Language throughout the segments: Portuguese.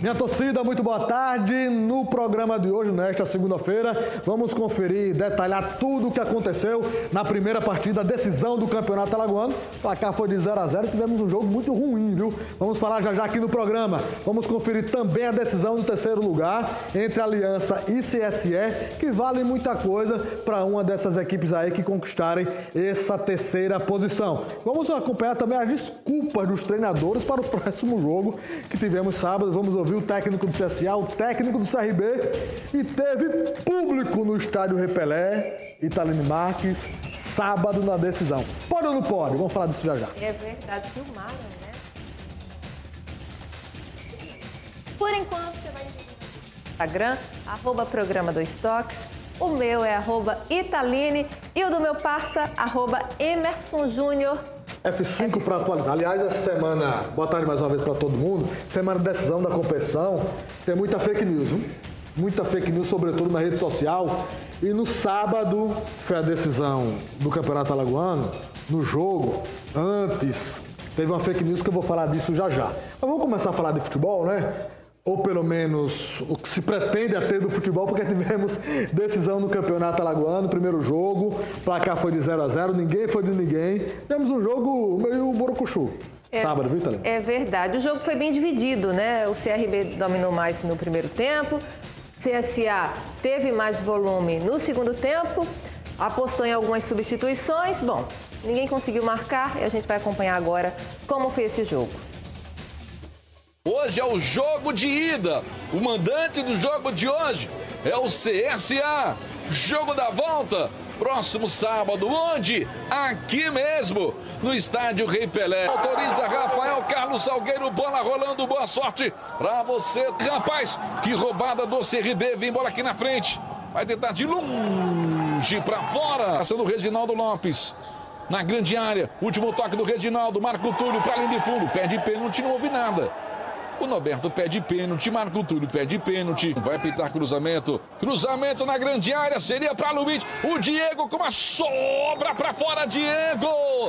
Minha torcida, muito boa tarde. No programa de hoje, nesta segunda-feira, vamos conferir e detalhar tudo o que aconteceu na primeira partida, a decisão do Campeonato Alagoano. O placar foi de 0-0 e tivemos um jogo muito ruim, viu? Vamos falar já aqui no programa. Vamos conferir também a decisão do terceiro lugar entre Aliança e CSE, que vale muita coisa para uma dessas equipes aí que conquistarem essa terceira posição. Vamos acompanhar também as desculpas dos treinadores para o próximo jogo que tivemos sábado. Vamos ouvir o técnico do CSA, o técnico do CRB, e teve público no estádio Rei Pelé, Italini Marques, sábado na decisão. Pode ou não pode? Vamos falar disso já já. É verdade, filmaram, né? Por enquanto, você vai no Instagram, @programa 2 toques. O meu é @Italine e o do meu parça, @Emerson Júnior. F5 para atualizar. Aliás, essa semana, boa tarde mais uma vez para todo mundo, semana de decisão da competição, tem muita fake news, viu? Muita fake news, sobretudo na rede social. E no sábado foi a decisão do Campeonato Alagoano, no jogo, antes, teve uma fake news que eu vou falar disso já já. Mas vamos começar a falar de futebol, né? Ou pelo menos o que se pretende a ter do futebol, porque tivemos decisão no Campeonato Alagoano, primeiro jogo, o placar foi de 0-0, ninguém foi de ninguém. Tivemos um jogo meio borocochô. Sábado, viu, Thalene? É verdade, o jogo foi bem dividido, né? O CRB dominou mais no primeiro tempo, CSA teve mais volume no segundo tempo, apostou em algumas substituições. Bom, ninguém conseguiu marcar e a gente vai acompanhar agora como foi esse jogo. Hoje é o jogo de ida. O mandante do jogo de hoje é o CSA. Jogo da volta, próximo sábado. Onde? Aqui mesmo, no estádio Rei Pelé. Autoriza Rafael Carlos Salgueiro, bola rolando, boa sorte pra você. Rapaz, que roubada do CRB, vem bola aqui na frente. Vai tentar de longe pra fora. Passando o Reginaldo Lopes. Na grande área, último toque do Reginaldo, Marco Túlio pra linha de fundo. Pé de pênalti, não houve nada. O Norberto pede pênalti, Marco Túlio pede pênalti. Vai pintar cruzamento. Cruzamento na grande área, seria para Luiz. O Diego com uma sobra para fora, Diego.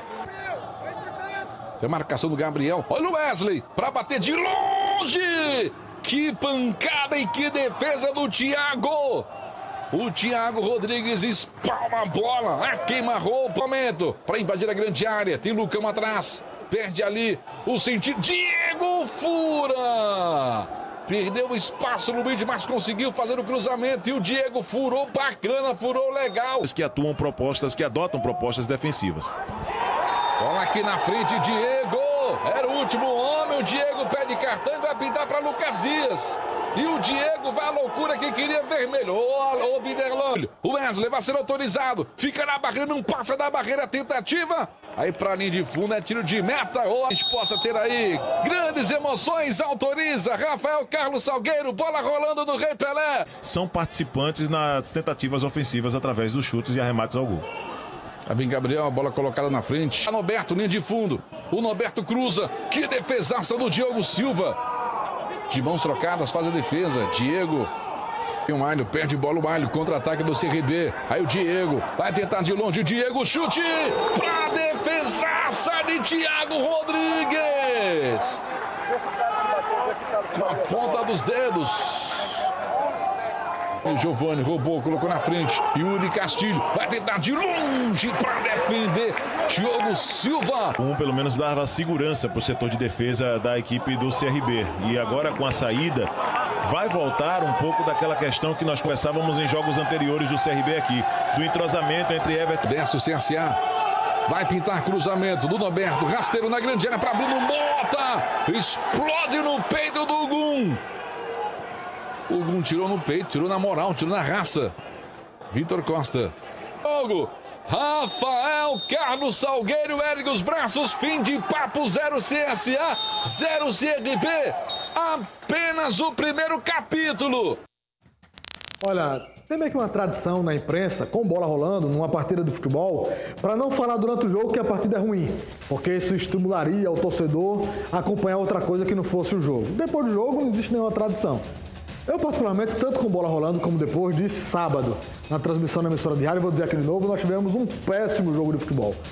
Tem marcação do Gabriel. Olha o Wesley para bater de longe. Que pancada e que defesa do Thiago. O Thiago Rodrigues espalma a bola. Queima roupa. Momento para invadir a grande área. Tem Lucão atrás. Perde ali o sentido. Diego fura! Perdeu o espaço no mid, mas conseguiu fazer o cruzamento. E o Diego furou bacana, furou legal. Os que atuam propostas, que adotam propostas defensivas. Bola aqui na frente, Diego. Era o último homem. O Diego pede cartão e vai pintar para Lucas Dias. E o Diego vai à loucura que queria vermelho. Ô, Viderlândia. O Wesley vai ser autorizado. Fica na barreira, não passa da barreira, tentativa. Aí pra linha de fundo é tiro de meta. Ou a gente possa ter aí grandes emoções. Autoriza Rafael Carlos Salgueiro. Bola rolando no Rei Pelé. São participantes nas tentativas ofensivas através dos chutes e arremates ao gol. Aí vem Gabriel, a bola colocada na frente. Norberto, linha de fundo. O Norberto cruza. Que defesaça do Diogo Silva. De mãos trocadas, faz a defesa. Diego. E o Malho perde bola, o Malho. Contra-ataque do CRB. Aí o Diego vai tentar de longe. Diego, chute pra defesaça de Thiago Rodrigues. Com a ponta dos dedos. O Giovani roubou, colocou na frente. Yuri Castilho vai tentar de longe para defender. Diogo Silva. Pelo menos dava segurança para o setor de defesa da equipe do CRB. E agora com a saída, vai voltar um pouco daquela questão que nós conversávamos em jogos anteriores do CRB aqui. Do entrosamento entre Everton. Desce o CSA. Vai pintar cruzamento do Norberto. Rasteiro na grande área para Bruno Mota. Explode no peito do Gum. O Gum tirou no peito, tirou na moral, tirou na raça. Vitor Costa. Jogo. Rafael Carlos Salgueiro ergue os braços. Fim de papo. 0 CSA, 0 CRB. Apenas o primeiro capítulo. Olha, tem meio que uma tradição na imprensa, com bola rolando, numa partida de futebol, para não falar durante o jogo que a partida é ruim, porque isso estimularia o torcedor a acompanhar outra coisa que não fosse o jogo. Depois do jogo não existe nenhuma tradição. Eu, particularmente, tanto com bola rolando como depois, disse sábado, na transmissão na emissora de rádio, vou dizer aqui de novo, nós tivemos um péssimo jogo de futebol.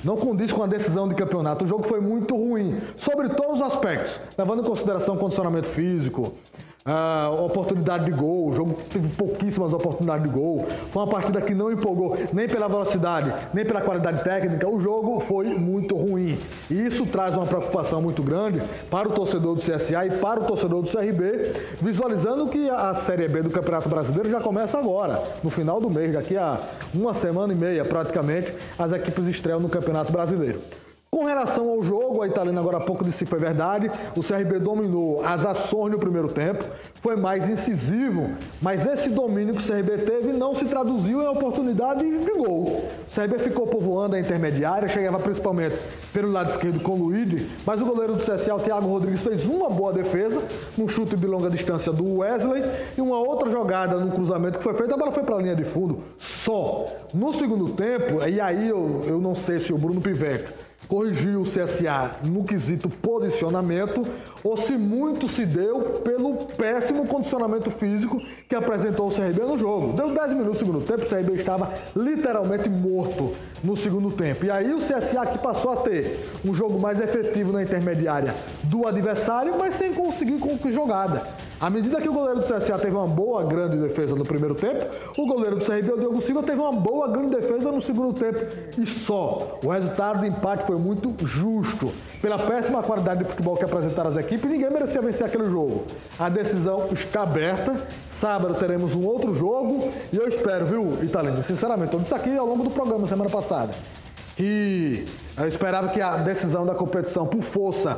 não condiz com a decisão de campeonato. O jogo foi muito ruim, sobre todos os aspectos, levando em consideração o condicionamento físico, oportunidade de gol. O jogo teve pouquíssimas oportunidades de gol. Foi uma partida que não empolgou nem pela velocidade, nem pela qualidade técnica. O jogo foi muito ruim. E isso traz uma preocupação muito grande para o torcedor do CSA e para o torcedor do CRB, visualizando que a Série B do Campeonato Brasileiro já começa agora, no final do mês, daqui a uma semana e meia praticamente, as equipes estreiam no Campeonato Brasileiro. Com relação ao jogo, a Italina agora há pouco disse que foi verdade, o CRB dominou as ações no primeiro tempo, foi mais incisivo, mas esse domínio que o CRB teve não se traduziu em oportunidade de gol. O CRB ficou povoando a intermediária, chegava principalmente pelo lado esquerdo com o Luigi, mas o goleiro do CSA, o Thiago Rodrigues, fez uma boa defesa, num chute de longa distância do Wesley, e uma outra jogada no cruzamento que foi feita, a bola foi para a linha de fundo, só. No segundo tempo, e aí eu não sei se o Bruno Pivetti corrigiu o CSA no quesito posicionamento ou se muito se deu pelo péssimo condicionamento físico que apresentou o CRB no jogo. Deu 10 minutos no segundo tempo, o CRB estava literalmente morto no segundo tempo. E aí o CSA que passou a ter um jogo mais efetivo na intermediária do adversário, mas sem conseguir concluir jogada. À medida que o goleiro do CSA teve uma boa, grande defesa no primeiro tempo, o goleiro do CRB, o Diogo Silva, teve uma boa, grande defesa no segundo tempo. E só. O resultado do empate foi muito justo. Pela péssima qualidade de futebol que apresentaram as equipes, ninguém merecia vencer aquele jogo. A decisão está aberta. Sábado teremos um outro jogo. E eu espero, viu, Italina? Sinceramente, eu disse aqui ao longo do programa, semana passada, que eu esperava que a decisão da competição, por força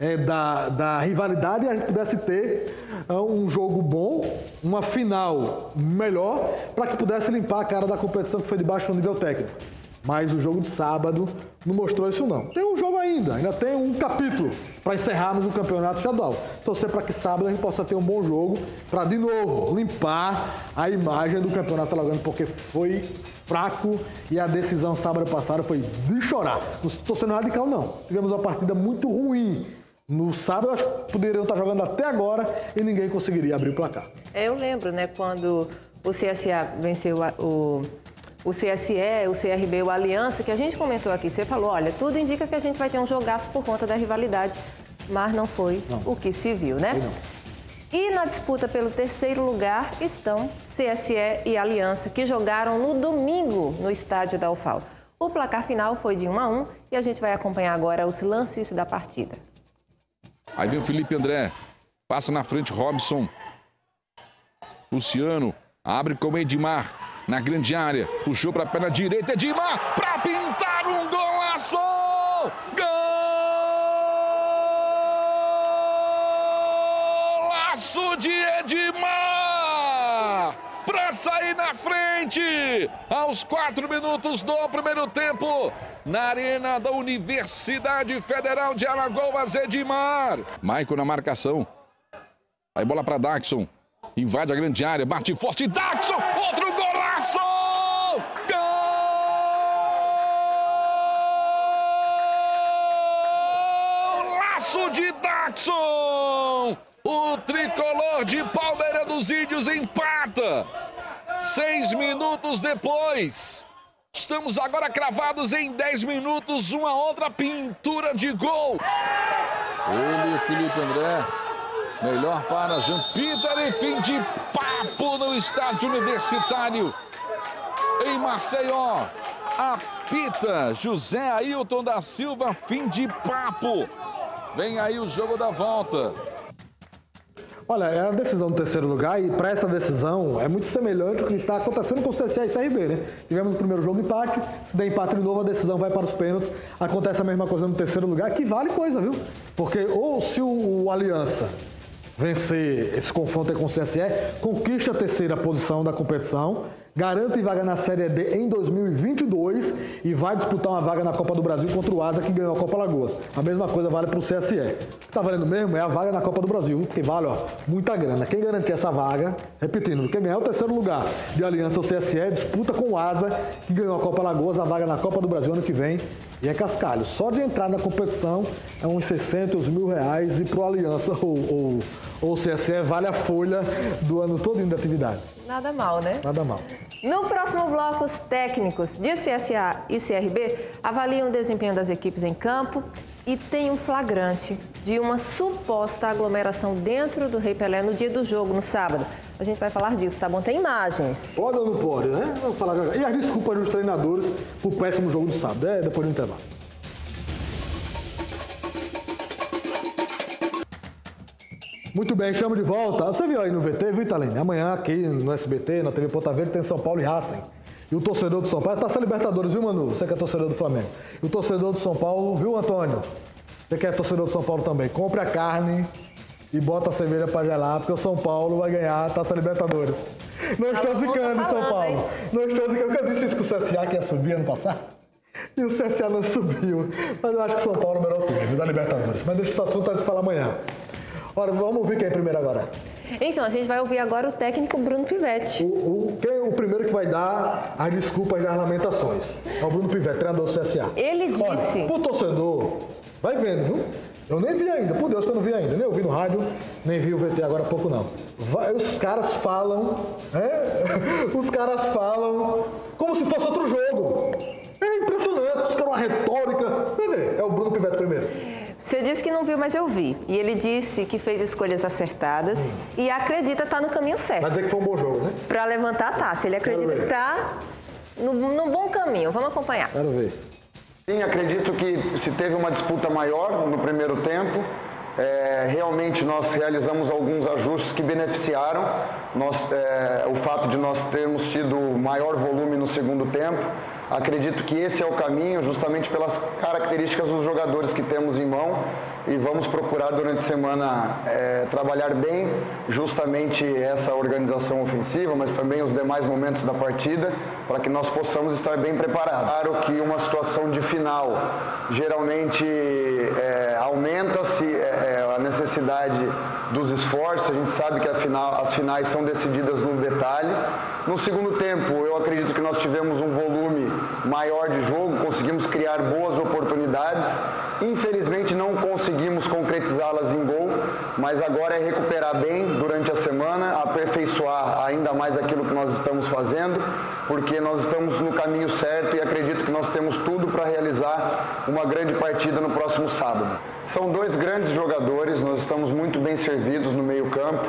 da rivalidade, a gente pudesse ter um jogo bom, uma final melhor, para que pudesse limpar a cara da competição que foi de baixo nível técnico. Mas o jogo de sábado não mostrou isso não. Tem um jogo ainda tem um capítulo para encerrarmos o campeonato estadual. Torcer para que sábado a gente possa ter um bom jogo para, de novo, limpar a imagem do campeonato alagoano, porque foi fraco e a decisão sábado passado foi de chorar. Não estou sendo radical, não. Tivemos uma partida muito ruim. No sábado, acho que poderiam estar jogando até agora e ninguém conseguiria abrir o placar. Eu lembro, quando o CSA venceu o CSE, o CRB, o Aliança, que a gente comentou aqui. Você falou, olha, tudo indica que a gente vai ter um jogaço por conta da rivalidade, mas não foi o que se viu, né? E na disputa pelo terceiro lugar estão CSE e Aliança, que jogaram no domingo no estádio da UFAL. O placar final foi de 1-1 e a gente vai acompanhar agora os lances da partida. Aí vem o Felipe André, passa na frente Robson. Luciano abre com o Edmar na grande área, puxou para a perna direita, Edmar para pintar um golaço! Golaço de Edmar! Para sair na frente, aos 4 minutos do primeiro tempo, na arena da Universidade Federal de Alagoas, Edmar. Maicon na marcação. Aí bola para Daxon. Invade a grande área, bate forte, Daxon! Outro golaço! Golaço de Daxon! O tricolor de Palmeira dos Índios empata. 6 minutos depois. Estamos agora cravados em 10 minutos, uma outra pintura de gol. Ele, o Felipe André, melhor para Jean Peter e fim de papo no estádio universitário em Maceió. Apita José Ailton da Silva, fim de papo. Vem aí o jogo da volta. Olha, é a decisão do terceiro lugar e para essa decisão é muito semelhante ao que está acontecendo com o CSA e CRB, né? Tivemos no primeiro jogo empate, se der empate de novo a decisão vai para os pênaltis. Acontece a mesma coisa no terceiro lugar, que vale coisa, viu? Porque ou se o Aliança vencer esse confronto aí com o CSE, conquista a terceira posição da competição, garante vaga na Série D em 2022 e vai disputar uma vaga na Copa do Brasil contra o Asa, que ganhou a Copa Alagoas. A mesma coisa vale para o CSE. O que está valendo mesmo é a vaga na Copa do Brasil, que vale muita grana. Quem garantir essa vaga, repetindo, quem ganhar o terceiro lugar de Aliança ou CSE, disputa com o Asa, que ganhou a Copa Alagoas, a vaga na Copa do Brasil ano que vem. E é cascalho. Só de entrar na competição é uns 600 mil reais e para o Aliança ou CSE vale a folha do ano todo de atividade. Nada mal, né? Nada mal. No próximo bloco, os técnicos de CSA e CRB avaliam o desempenho das equipes em campo e tem um flagrante de uma suposta aglomeração dentro do Rei Pelé no dia do jogo, no sábado. A gente vai falar disso, tá bom? Tem imagens. Pode ou não pode, né? Vamos falar já. E as desculpas dos treinadores pro péssimo jogo do sábado, depois do intervalo. Muito bem, chamo de volta. Você viu aí no VT, viu, Italene? Amanhã aqui no SBT, na TV Ponta Verde, tem São Paulo e Racing. E o torcedor do São Paulo, tá sem Libertadores, viu, Manu? Você que é torcedor do Flamengo. E o torcedor do São Paulo, viu, Antônio? Você que é torcedor do São Paulo também. Compre a carne e bota a cerveja pra gelar, porque o São Paulo vai ganhar a Taça Libertadores. Não estou zicando em São Paulo. Não estou zicando, porque eu disse isso que o CSA que ia subir ano passado. E o CSA não subiu. Mas eu acho que o São Paulo é o melhor time da Libertadores. Mas deixa esse assunto a gente falar amanhã. Olha, vamos ouvir quem é primeiro agora. Então, a gente vai ouvir agora o técnico Bruno Pivetti. Quem é o primeiro que vai dar as desculpas das lamentações? É o Bruno Pivetti, treinador do CSA. Ele disse... Olha, pro torcedor, vai vendo, viu? Eu nem vi ainda, por Deus que eu não vi ainda. Nem ouvi no rádio, nem vi o VT agora há pouco, não. Os caras falam, Os caras falam como se fosse outro jogo. É impressionante, os caras uma retórica. É o Bruno Pivetti primeiro. Você disse que não viu, mas eu vi. E ele disse que fez escolhas acertadas e acredita estar no caminho certo. Mas é que foi um bom jogo, né? Para levantar a taça. Ele acredita que está no bom caminho. Vamos acompanhar. Quero ver. Sim, acredito que se teve uma disputa maior no primeiro tempo. Realmente nós realizamos alguns ajustes que beneficiaram o fato de nós termos tido maior volume no segundo tempo. Acredito que esse é o caminho, justamente pelas características dos jogadores que temos em mão, e vamos procurar durante a semana trabalhar bem justamente essa organização ofensiva, mas também os demais momentos da partida, para que nós possamos estar bem preparados. Claro que uma situação de final geralmente aumenta-se a necessidade dos esforços. A gente sabe que as finais são decididas no detalhe. No segundo tempo, eu acredito que nós tivemos um volume maior de jogo, conseguimos criar boas oportunidades. Infelizmente não conseguimos concretizá-las em gol, mas agora é recuperar bem durante a semana, aperfeiçoar ainda mais aquilo que nós estamos fazendo, porque nós estamos no caminho certo e acredito que nós temos tudo para realizar uma grande partida no próximo sábado. São dois grandes jogadores, nós estamos muito bem servidos no meio-campo.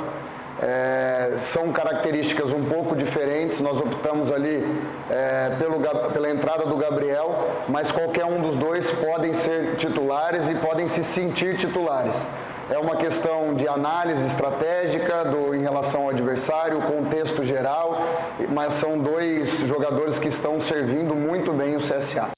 São características um pouco diferentes, nós optamos ali pela entrada do Gabriel, mas qualquer um dos dois podem ser titulares e podem se sentir titulares. É uma questão de análise estratégica em relação ao adversário, o contexto geral, mas são dois jogadores que estão servindo muito bem o CSA.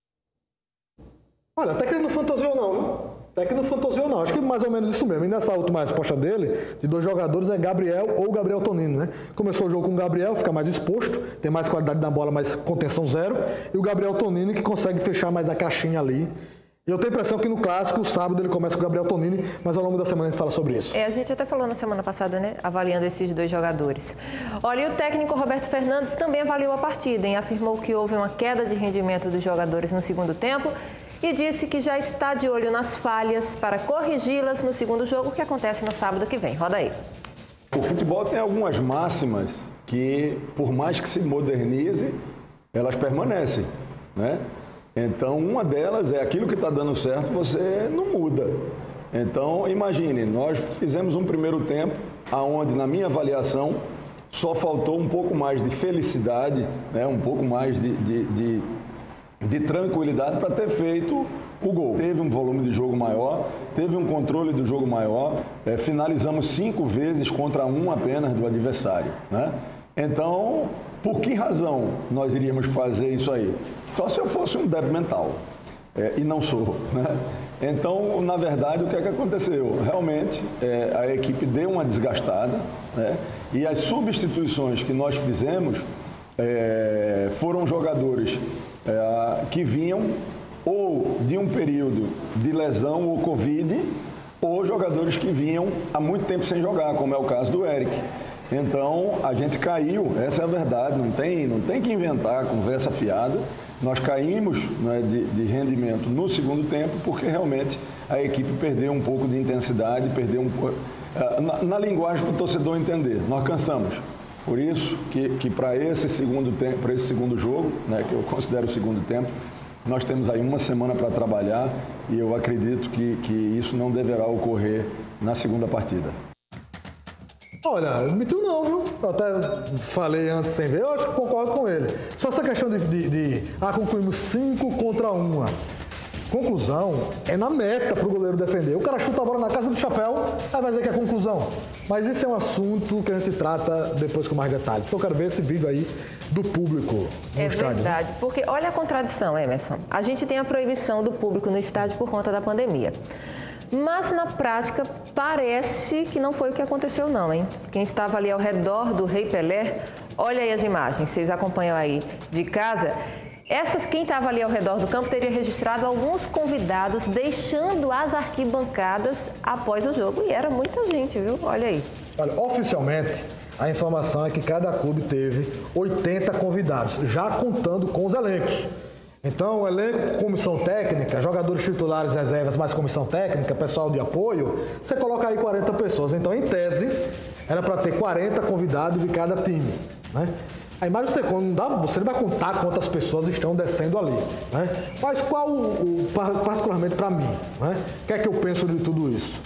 Olha, até que ele não fantasiou não, viu? Até que não fantasiou não, acho que mais ou menos isso mesmo. E nessa última resposta dele, de dois jogadores, é Gabriel ou Gabriel Tonino, né? Começou o jogo com o Gabriel, fica mais exposto, tem mais qualidade na bola, mas contenção zero. E o Gabriel Tonino que consegue fechar mais a caixinha ali. E eu tenho a impressão que no clássico, sábado, ele começa com o Gabriel Tonini, mas ao longo da semana a gente fala sobre isso. A gente até falou na semana passada, né? Avaliando esses dois jogadores. Olha, e o técnico Roberto Fernandes também avaliou a partida, hein? Afirmou que houve uma queda de rendimento dos jogadores no segundo tempo e disse que já está de olho nas falhas para corrigi-las no segundo jogo, que acontece no sábado que vem. Roda aí. O futebol tem algumas máximas que, por mais que se modernize, elas permanecem, né? Então, uma delas é aquilo que está dando certo, você não muda. Então, imagine, nós fizemos um primeiro tempo onde, na minha avaliação, só faltou um pouco mais de felicidade, né? Um pouco mais de tranquilidade para ter feito o gol. Teve um volume de jogo maior, teve um controle do jogo maior, finalizamos 5 vezes contra 1 apenas do adversário, né? Então, por que razão nós iríamos fazer isso aí? Só se eu fosse um débil mental, e não sou, né? Então, na verdade, o que é que aconteceu? Realmente, a equipe deu uma desgastada, né? E as substituições que nós fizemos foram jogadores que vinham ou de um período de lesão ou Covid, ou jogadores que vinham há muito tempo sem jogar, como é o caso do Eric. Então, a gente caiu, essa é a verdade, não tem que inventar conversa fiada. Nós caímos, né, de rendimento no segundo tempo, porque realmente a equipe perdeu um pouco de intensidade, perdeu um pouco... Na linguagem para o torcedor entender, nós cansamos. Por isso que para esse segundo jogo, né, que eu considero o segundo tempo, nós temos aí uma semana para trabalhar e eu acredito que isso não deverá ocorrer na segunda partida. Olha, não mentiu não, viu? Eu até falei antes sem ver, eu acho que concordo com ele. Só essa questão de concluímos 5 contra 1. Conclusão é na meta para o goleiro defender. O cara chuta a bola na casa do chapéu, aí vai dizer que é conclusão. Mas isso é um assunto que a gente trata depois com mais detalhes. Então eu quero ver esse vídeo aí do público no estádio. É verdade, porque olha a contradição, Emerson. A gente tem a proibição do público no estádio por conta da pandemia. Mas na prática parece que não foi o que aconteceu não, hein? Quem estava ali ao redor do Rei Pelé, olha aí as imagens, vocês acompanham aí de casa. Quem estava ali ao redor do campo teria registrado alguns convidados deixando as arquibancadas após o jogo. E era muita gente, viu? Olha aí. Olha, oficialmente, a informação é que cada clube teve 80 convidados, já contando com os elencos. Então, o elenco, comissão técnica, jogadores titulares, reservas, mais comissão técnica, pessoal de apoio, você coloca aí 40 pessoas. Então, em tese, era para ter 40 convidados de cada time, né? A imagem você não vai contar quantas pessoas estão descendo ali, né? Mas particularmente para mim, né? O que é que eu penso de tudo isso?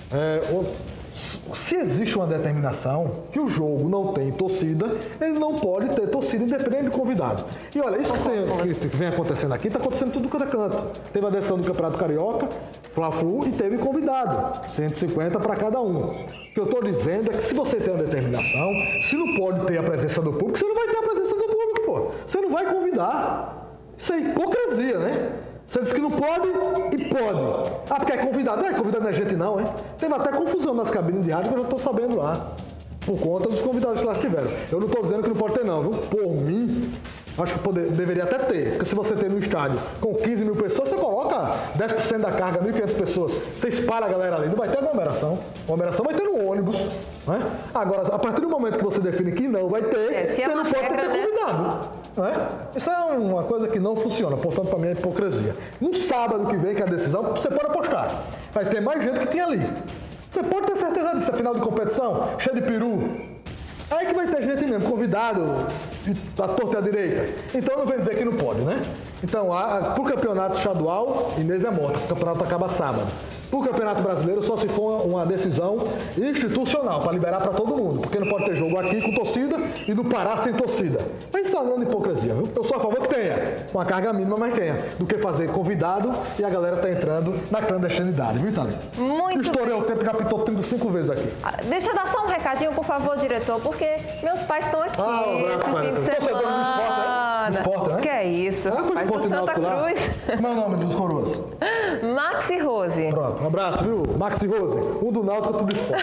Se existe uma determinação que o jogo não tem torcida, ele não pode ter torcida independente do convidado. E olha, isso que vem acontecendo aqui, está acontecendo tudo quanto é canto. Teve a decisão do Campeonato Carioca, Fla-Flu, e teve convidado, 150 para cada um. O que eu estou dizendo é que se você tem uma determinação, se não pode ter a presença do público, você não vai ter a presença do público, pô. Você não vai convidar. Isso é hipocrisia, né? Você diz que não pode e pode. Ah, porque é convidado. Não é convidado, não é gente não, hein? Teve até confusão nas cabines de rádio que eu já estou sabendo lá. Por conta dos convidados que lá tiveram. Eu não estou dizendo que não pode ter não, viu? Por mim, acho que deveria até ter. Porque se você tem no estádio com 15 mil pessoas, você coloca 10% da carga, 1.500 pessoas. Você espalha a galera ali. Não vai ter aglomeração. A aglomeração vai ter no ônibus, né? Agora, a partir do momento que você define que não vai ter, você não pode ter convidado. Né? Isso é uma coisa que não funciona. Portanto, para mim é hipocrisia. No sábado que vem, que é a decisão, você pode apostar. Vai ter mais gente que tem ali. Você pode ter certeza disso, é final de competição, cheio de peru. Aí que vai ter gente mesmo, convidado, à torta e à direita. Então não vem dizer que não pode, né? Então, para o campeonato estadual, Inês é morta, o campeonato acaba sábado. Para o Campeonato Brasileiro, só se for uma decisão institucional, para liberar para todo mundo. Porque não pode ter jogo aqui com torcida e no Pará sem torcida. Mas isso é uma grande hipocrisia, viu? Eu sou a favor que tenha, com a carga mínima, mas tenha. Do que fazer convidado e a galera tá entrando na clandestinidade, viu, Thalita? Muito Estourei bem. O tempo, já pitou 35 vezes aqui. Deixa eu dar só um recadinho, por favor, diretor, porque meus pais estão aqui esse fim de semana. Torcedor do esporte, né? Esporte, né? Que é isso, Foi rapaz, esporte do Santa náutico lá. Cruz. Como é o nome dos coroas? Max e Rose. Pronto, um abraço, viu? Max e Rose, um do Náutico, outro do esporte.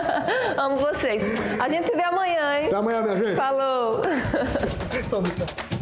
Amo vocês. A gente se vê amanhã, hein? Até amanhã, minha gente. Falou. Só um